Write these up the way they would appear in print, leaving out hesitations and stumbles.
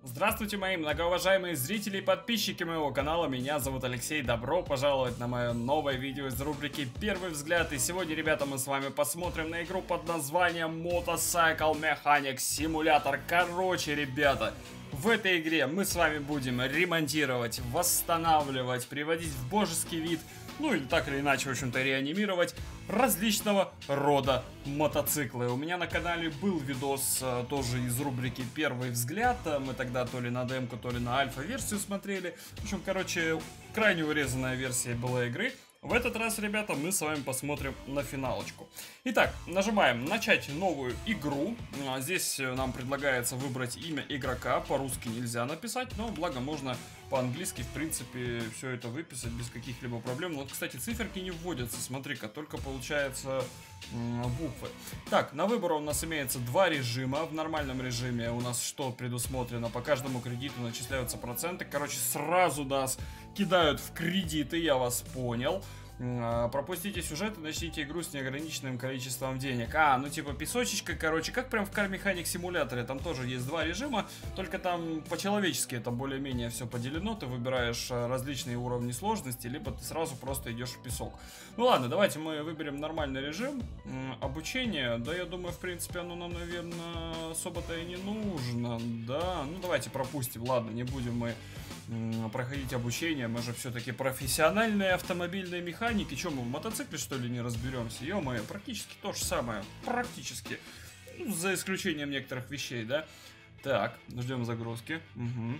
Здравствуйте, мои многоуважаемые зрители и подписчики моего канала, меня зовут Алексей, добро пожаловать на мое новое видео из рубрики «Первый взгляд». И сегодня, ребята, мы с вами посмотрим на игру под названием Motorcycle Mechanic Simulator. Короче, ребята, в этой игре мы с вами будем ремонтировать, восстанавливать, приводить в божеский вид, ну или так или иначе, в общем-то, реанимировать различного рода мотоциклы. У меня на канале был видос тоже из рубрики «Первый взгляд». Мы тогда то ли на демку, то ли на альфа-версию смотрели. В общем, короче, крайне урезанная версия была игры. В этот раз, ребята, мы с вами посмотрим на финалочку. Итак, нажимаем «Начать новую игру». Здесь нам предлагается выбрать имя игрока. По-русски нельзя написать, но благо можно по-английски, в принципе, все это выписать без каких-либо проблем. Вот, кстати, циферки не вводятся, смотри-ка, только получается буквы. Так, на выбор у нас имеется два режима. В нормальном режиме у нас что предусмотрено? По каждому кредиту начисляются проценты. Короче, сразу нас кидают в кредиты, я вас понял. Пропустите сюжет и начните игру с неограниченным количеством денег. Ну типа песочечка, короче, как прям в Car Mechanic симуляторе. Там тоже есть два режима, только там по-человечески это более-менее все поделено. Ты выбираешь различные уровни сложности, либо ты сразу просто идешь в песок. Ну ладно, давайте мы выберем нормальный режим. Обучение, да, я думаю, в принципе, оно нам, наверное, особо-то и не нужно. Да, ну давайте пропустим, ладно, не будем мы проходить обучение, мы же все-таки профессиональные автомобильные механики. Че, мы в мотоцикле, что ли, не разберемся? Ё-моё, практически то же самое. Практически. Ну, за исключением некоторых вещей, да? Так, ждем загрузки. Угу.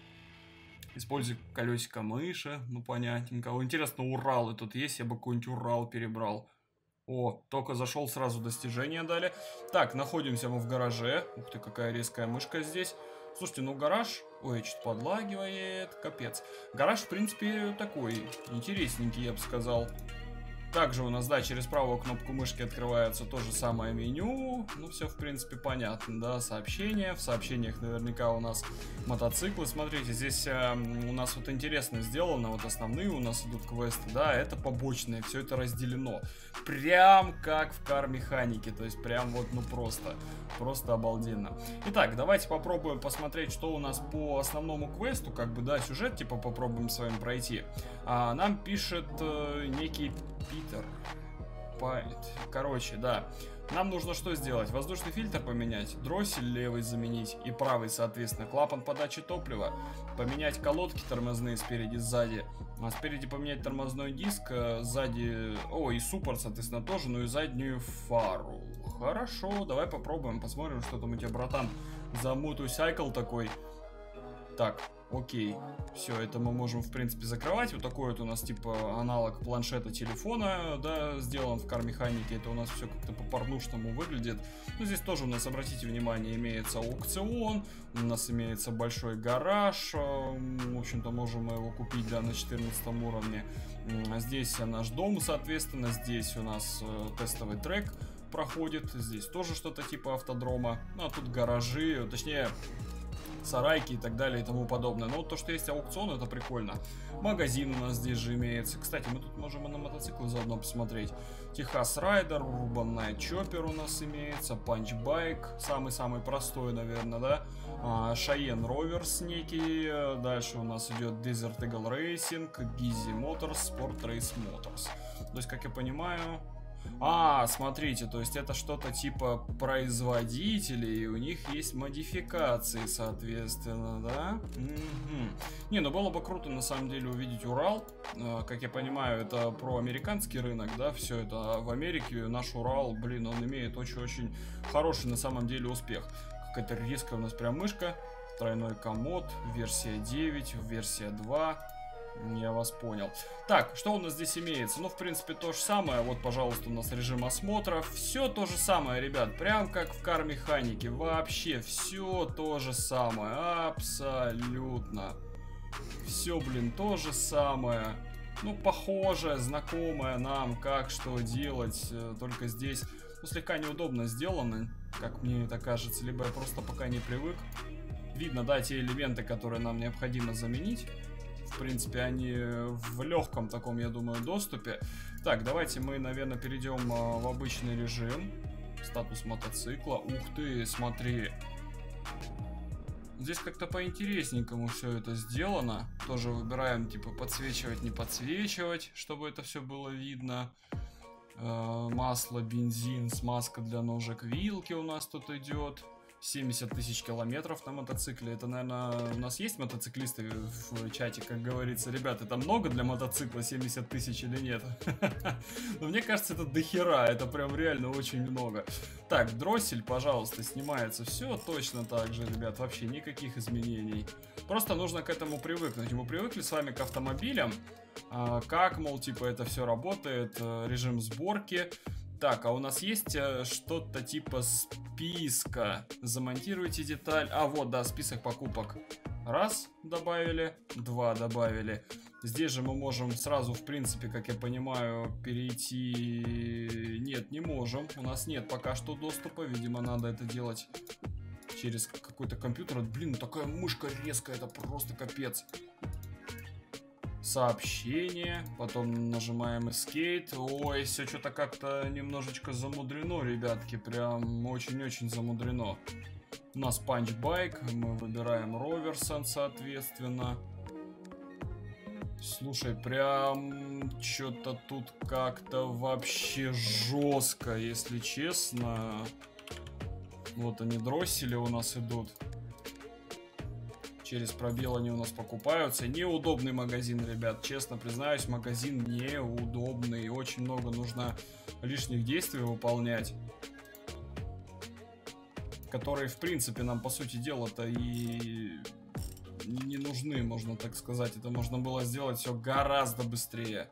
Используй колесико мыши. Ну, понятненько. Интересно, Уралы тут есть? Я бы какой-нибудь Урал перебрал. О, только зашел, сразу достижения дали. Так, находимся мы в гараже. Ух ты, какая резкая мышка здесь. Слушайте, ну гараж... Ой, что-то подлагивает, капец. Гараж, в принципе, такой интересненький, я бы сказал. Также у нас, да, через правую кнопку мышки открывается то же самое меню. Ну, все, в принципе, понятно, да, сообщения. В сообщениях наверняка у нас мотоциклы. Смотрите, здесь у нас вот интересно сделано. Вот основные у нас идут квесты, да, это побочные. Все это разделено. Прям как в Car Mechanic. То есть, прям вот, ну, просто обалденно. Итак, давайте попробуем посмотреть, что у нас по основному квесту. Как бы, да, сюжет, типа, попробуем с вами пройти. Нам пишет некий Питер. Короче, да. Нам нужно что сделать? Воздушный фильтр поменять, дроссель левый заменить и правый, соответственно, клапан подачи топлива, поменять колодки тормозные спереди, сзади, а спереди поменять тормозной диск, сзади, и суппорт, соответственно, тоже, ну и заднюю фару. Хорошо, давай попробуем, посмотрим, что там у тебя, братан, за мотоцикл такой. Так, окей, все, это мы можем, в принципе, закрывать. Вот такой вот у нас, типа, аналог планшета телефона, да, сделан в Car Mechanic. Это у нас все как-то по-порнушному выглядит. Ну, здесь тоже у нас, обратите внимание, имеется аукцион, у нас имеется большой гараж. В общем-то, можем мы его купить, да, на 14 уровне. Здесь наш дом, соответственно, здесь у нас тестовый трек проходит. Здесь тоже что-то типа автодрома. Ну, а тут гаражи, точнее... сарайки и так далее и тому подобное. Но вот то, что есть аукцион, это прикольно. Магазин у нас здесь же имеется. Кстати, мы тут можем и на мотоциклы заодно посмотреть. Техас Райдер, Urban Night Chopper у нас имеется. Punch Bike, самый-самый простой, наверное, да. Cheyenne Rovers некий. Дальше у нас идет Desert Eagle Racing, Gizzy Motors, Sport Race Motors. То есть, как я понимаю... смотрите, то есть это что-то типа производителей, и у них есть модификации, соответственно, да? Не, ну было бы круто на самом деле увидеть Урал. Как я понимаю, это про американский рынок, да, все это. А в Америке наш Урал, блин, он имеет очень-очень хороший на самом деле успех. Какая-то резкая у нас прям мышка, тройной комод, версия 9, версия 2. Я вас понял. Так, что у нас здесь имеется? Ну, в принципе, то же самое. Вот, пожалуйста, у нас режим осмотра. Все то же самое, ребят. Прям как в Car Mechanic. Вообще, все то же самое. Абсолютно. Все, блин, то же самое. Ну, похожее, знакомое нам, как, что делать. Только здесь, ну, слегка неудобно сделано, как мне это кажется. Либо я просто пока не привык. Видно, да, те элементы, которые нам необходимо заменить. В принципе, они в легком таком, я думаю, доступе. Так, давайте мы, наверное, перейдем в обычный режим. Статус мотоцикла. Ух ты, смотри. Здесь как-то поинтересненькому все это сделано. Тоже выбираем, типа, подсвечивать, не подсвечивать, чтобы это все было видно. Масло, бензин, смазка для ножек, вилки у нас тут идет. 70 тысяч километров на мотоцикле. Это, наверное, у нас есть мотоциклисты в чате, как говорится. Ребят, это много для мотоцикла, 70 тысяч или нет? Но мне кажется, это дохера. Это прям реально очень много. Так, дроссель, пожалуйста, снимается. Все точно так же, ребят. Вообще никаких изменений. Просто нужно к этому привыкнуть. Мы привыкли с вами к автомобилям. Как, мол, типа, это все работает. Режим сборки. Так, а у нас есть что-то типа списка. Замонтируйте деталь. А, вот, да, список покупок. Раз добавили, два добавили. Здесь же мы можем сразу, в принципе, как я понимаю, перейти... Нет, не можем. У нас нет пока что доступа. Видимо, надо это делать через какой-то компьютер. Блин, такая мышка резкая, это просто капец. Сообщение, потом нажимаем Escape. Ой, все что-то как-то немножечко замудрено, ребятки, прям очень-очень замудрено. У нас панчбайк, мы выбираем Роверсон, соответственно. Слушай, прям что-то тут как-то вообще жестко, если честно. Вот они, дроссели у нас идут. Через пробел они у нас покупаются. Неудобный магазин, ребят. Честно признаюсь, магазин неудобный. Очень много нужно лишних действий выполнять. Которые, в принципе, нам, по сути дела-то и не нужны, можно так сказать. Это можно было сделать все гораздо быстрее.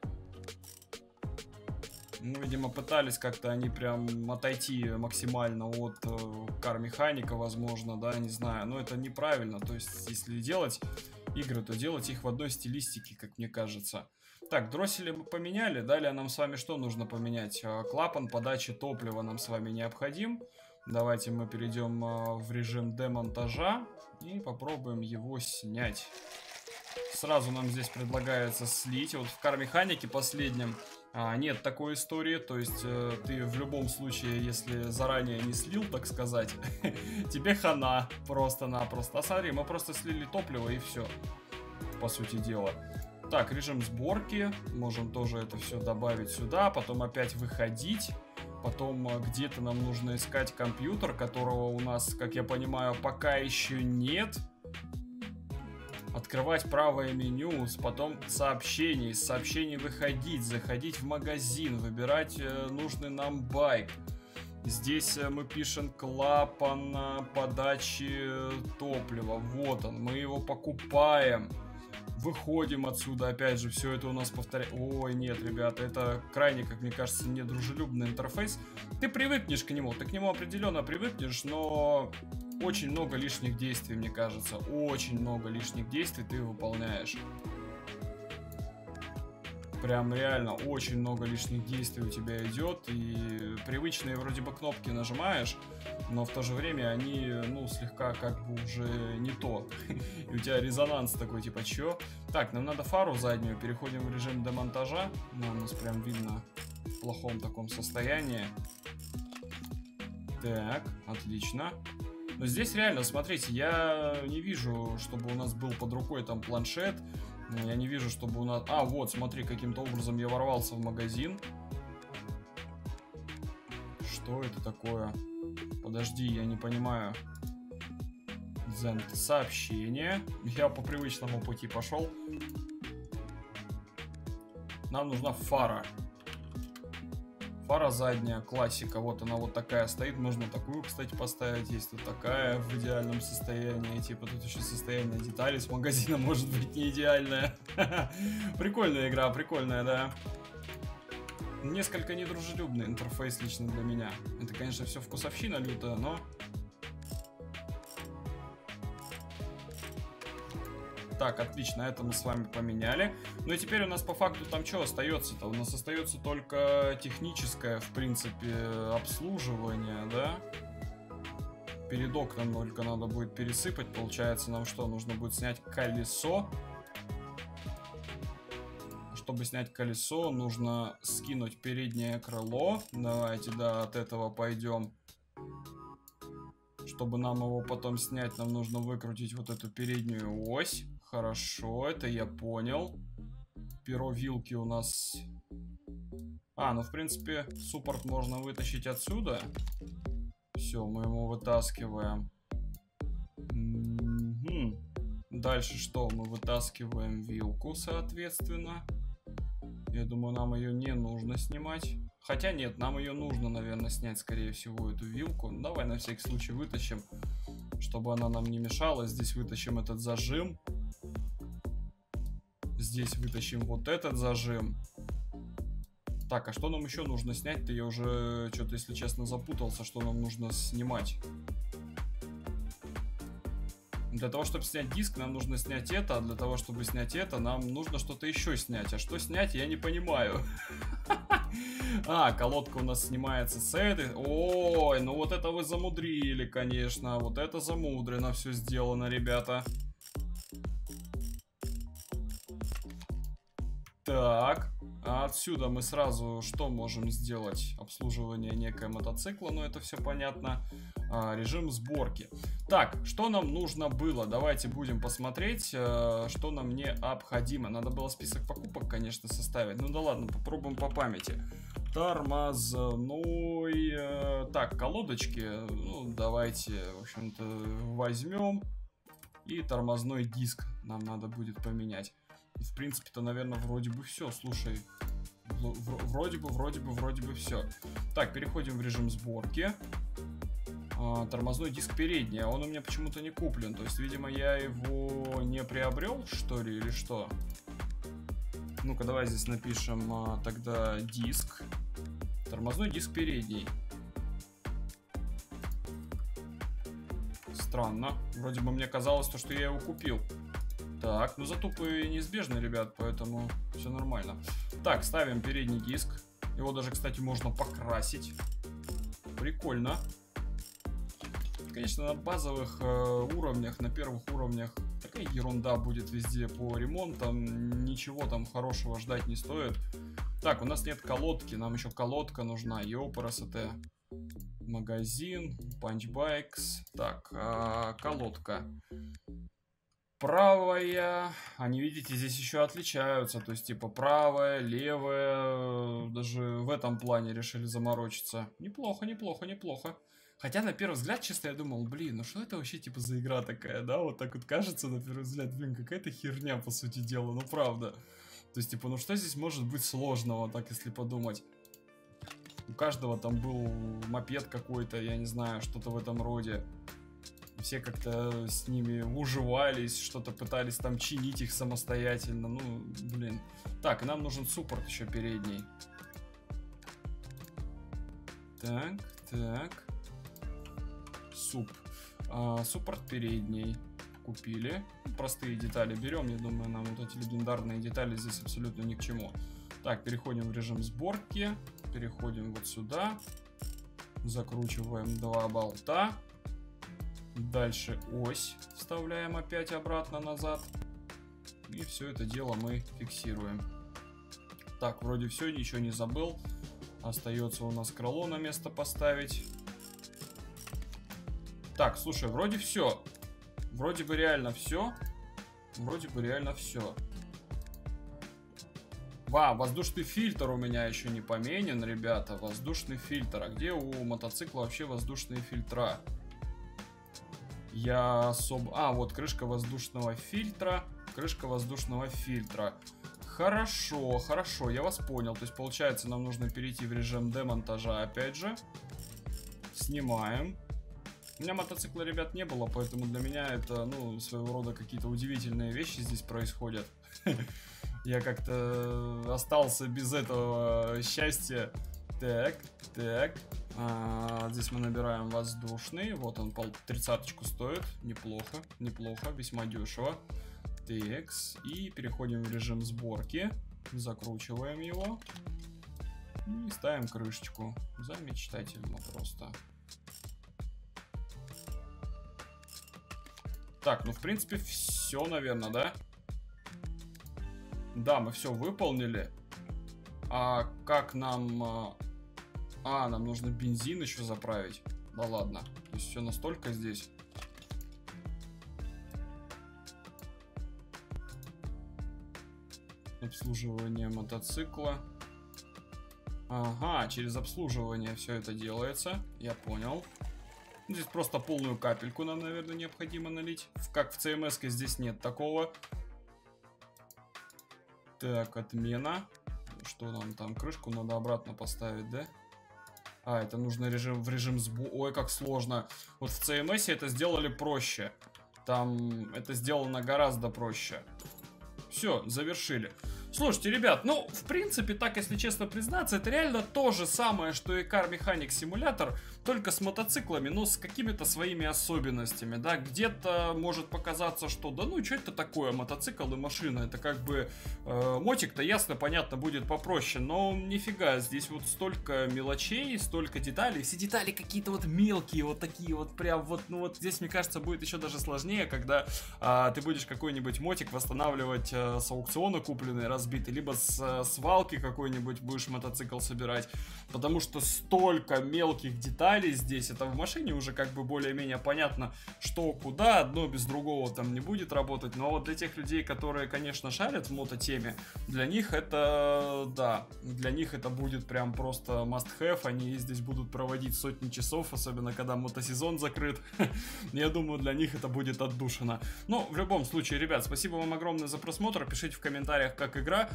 Ну, видимо, пытались как-то они прям отойти максимально от кар-механика, возможно, да, не знаю. Но это неправильно. То есть, если делать игры, то делать их в одной стилистике, как мне кажется. Так, дроссели мы поменяли. Далее нам с вами что нужно поменять? Клапан подачи топлива нам с вами необходим. Давайте мы перейдем в режим демонтажа и попробуем его снять. Сразу нам здесь предлагается слить. Вот в кар-механике последнем нет такой истории. То есть ты в любом случае, если заранее не слил, так сказать, тебе хана просто-напросто. А смотри, мы просто слили топливо и все, по сути дела. Так, режим сборки. Можем тоже это все добавить сюда. Потом опять выходить. Потом где-то нам нужно искать компьютер, которого у нас, как я понимаю, пока еще нет. Открывать правое меню, потом сообщений, из сообщений выходить, заходить в магазин, выбирать нужный нам байк. Здесь мы пишем клапан подачи топлива. Вот он, мы его покупаем. Выходим отсюда, опять же, все это у нас повторяется. Ой, нет, ребята, это крайне, как мне кажется, недружелюбный интерфейс. Ты привыкнешь к нему, ты к нему определенно привыкнешь, но очень много лишних действий, мне кажется. Очень много лишних действий ты выполняешь. Прям реально очень много лишних действий у тебя идет. И привычные вроде бы кнопки нажимаешь, но в то же время они, ну, слегка как бы уже не то. И у тебя резонанс такой, типа, чё? Так, нам надо фару заднюю. Переходим в режим демонтажа. Ну, у нас прям видно в плохом таком состоянии. Так, отлично. Но здесь реально, смотрите, я не вижу, чтобы у нас был под рукой там планшет. Я не вижу, чтобы у нас... А, вот, смотри, каким-то образом я ворвался в магазин. Что это такое? Подожди, я не понимаю. Сообщение. Я по привычному пути пошел. Нам нужна фара. Фара задняя, классика. Вот она вот такая стоит. Можно такую, кстати, поставить. Есть тут такая в идеальном состоянии. Типа тут еще состояние деталей с магазина может быть не идеальное. Прикольная игра, прикольная, да. Несколько недружелюбный интерфейс лично для меня. Это, конечно, все вкусовщина лютая, но... Так, отлично, это мы с вами поменяли. Ну и теперь у нас по факту там что остается-то? У нас остается только техническое, в принципе, обслуживание, да? Передок нам только надо будет пересыпать. Получается, нам что? Нужно будет снять колесо. Чтобы снять колесо, нужно скинуть переднее крыло. Давайте, да, от этого пойдем. Чтобы нам его потом снять, нам нужно выкрутить вот эту переднюю ось. Хорошо, это я понял. Перо вилки у нас... ну в принципе, суппорт можно вытащить отсюда. Все, мы его вытаскиваем. Дальше что? Мы вытаскиваем вилку, соответственно. Я думаю, нам ее не нужно снимать. Хотя нет, нам ее нужно, наверное, снять, скорее всего, эту вилку. Давай на всякий случай вытащим, чтобы она нам не мешала. Здесь вытащим этот зажим. Здесь вытащим вот этот зажим. Так, а что нам еще нужно снять-то? Я уже что-то, если честно, запутался, что нам нужно снимать. Для того, чтобы снять диск, нам нужно снять это, а для того, чтобы снять это, нам нужно что-то еще снять. А что снять, я не понимаю. Колодка у нас снимается с этой. Ой, ну вот это вы замудрили, конечно. Вот это замудрено все сделано, ребята. Так, а отсюда мы сразу что можем сделать? Обслуживание некое мотоцикла, но это все понятно. Режим сборки. Так, что нам нужно было? Давайте будем посмотреть, что нам необходимо. Надо было список покупок, конечно, составить. Ну да ладно, попробуем по памяти. Тормозной... Так, колодочки. Ну, давайте, в общем-то, возьмем. И тормозной диск нам надо будет поменять. В принципе-то, наверное, вроде бы все. Слушай, вроде бы все. Так, переходим в режим сборки. Тормозной диск передний, а он у меня почему-то не куплен. То есть, видимо, я его не приобрел, что ли, или что? Ну-ка, давай здесь напишем тогда диск. Тормозной диск передний. Странно. Вроде бы мне казалось, что я его купил. Так, ну затупы неизбежны, ребят, поэтому все нормально. Так, ставим передний диск. Его даже, кстати, можно покрасить. Прикольно. Конечно, на базовых уровнях, на первых уровнях такая ерунда будет везде по ремонтам. Ничего там хорошего ждать не стоит. Так, у нас нет колодки, нам еще колодка нужна. Ёпарасоте. Магазин, панчбайкс. Так, колодка. Правая, они, видите, здесь еще отличаются, то есть, типа, правая, левая, даже в этом плане решили заморочиться. Неплохо, неплохо, неплохо. Хотя, на первый взгляд, честно, я думал, блин, ну что это вообще, типа, за игра такая, да? Вот так вот кажется, на первый взгляд, блин, какая-то херня, по сути дела, ну правда. То есть, типа, ну что здесь может быть сложного, так, если подумать? У каждого там был мопед какой-то, я не знаю, что-то в этом роде. Все как-то с ними уживались, что-то пытались там чинить их самостоятельно. Ну, блин. Так, и нам нужен суппорт еще передний. Так, так. Суппорт передний. Купили. Простые детали берем. Я думаю, нам вот эти легендарные детали здесь абсолютно ни к чему. Так, переходим в режим сборки. Переходим вот сюда. Закручиваем 2 болта. Дальше ось вставляем опять обратно назад. И все это дело мы фиксируем. Так, вроде все, ничего не забыл. Остается у нас крыло на место поставить. Так, слушай, вроде все. Вроде бы реально все. Вроде бы реально все. Воздушный фильтр у меня еще не поменен, ребята. Воздушный фильтр. А где у мотоцикла вообще воздушные фильтра? Я особо... вот крышка воздушного фильтра. Крышка воздушного фильтра. Хорошо, хорошо, я вас понял. То есть, получается, нам нужно перейти в режим демонтажа опять же. Снимаем. У меня мотоцикла, ребят, не было, поэтому для меня это, ну, своего рода какие-то удивительные вещи здесь происходят. Я как-то остался без этого счастья. Так, так. Здесь мы набираем воздушный. Вот он, 30-очку стоит. Неплохо, неплохо, весьма дешево. Текс. И переходим в режим сборки. Закручиваем его. И ставим крышечку. Замечательно просто. Так, ну в принципе все, наверное, да? Да, мы все выполнили. А как нам... нам нужно бензин еще заправить. Да ладно. То есть все настолько здесь. Обслуживание мотоцикла. Ага, через обслуживание все это делается. Я понял. Здесь просто полную капельку нам, наверное, необходимо налить. Как в CMS-ке здесь нет такого. Так, отмена. Что нам там? Крышку надо обратно поставить, да? А, это нужно в режим сбора. Ой, как сложно. Вот в CMS это сделали проще. Там это сделано гораздо проще. Все, завершили. Слушайте, ребят, ну, в принципе, так, если честно признаться, это реально то же самое, что и Car Mechanic Simulator, только с мотоциклами, но с какими-то своими особенностями, да, где-то может показаться, что, да ну, что это такое, мотоцикл и машина, это как бы, мотик-то ясно, понятно, будет попроще, но нифига, здесь вот столько мелочей, столько деталей, все детали какие-то вот мелкие, вот такие вот, прям вот, ну вот здесь, мне кажется, будет еще даже сложнее, когда ты будешь какой-нибудь мотик восстанавливать с аукциона купленный, разбитый, либо с свалки какой-нибудь будешь мотоцикл собирать, потому что столько мелких деталей здесь, это в машине уже как бы более-менее понятно, что куда, одно без другого там не будет работать, но вот для тех людей, которые, конечно, шарят в мототеме, для них это, да, для них это будет прям просто must have, они здесь будут проводить сотни часов, особенно когда мотосезон закрыт, я думаю, для них это будет отдушина. Но в любом случае, ребят, спасибо вам огромное за просмотр, пишите в комментариях, как игра,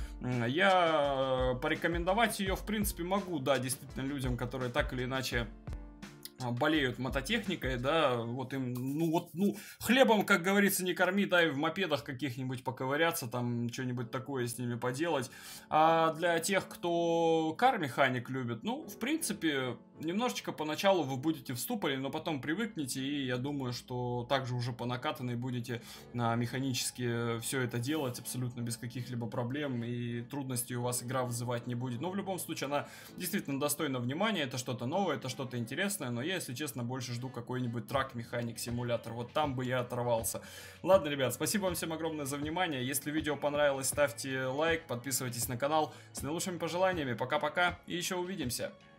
я порекомендовать ее, в принципе, могу, да, действительно, людям, которые так или иначе болеют мототехникой, да, вот им, ну, хлебом, как говорится, не корми, дай в мопедах каких-нибудь поковыряться, там, что-нибудь такое с ними поделать. А для тех, кто кар-механик любит, ну, в принципе, немножечко поначалу вы будете в ступоре, но потом привыкнете, и я думаю, что также уже по накатанной будете механически все это делать абсолютно без каких-либо проблем, и трудностей у вас игра вызывать не будет. Но в любом случае она действительно достойна внимания, это что-то новое, это что-то интересное, но я, если честно, больше жду какой-нибудь трак-механик симулятор, вот там бы я оторвался. Ладно, ребят, спасибо вам всем огромное за внимание, если видео понравилось, ставьте лайк, подписывайтесь на канал, с наилучшими пожеланиями, пока-пока, и еще увидимся.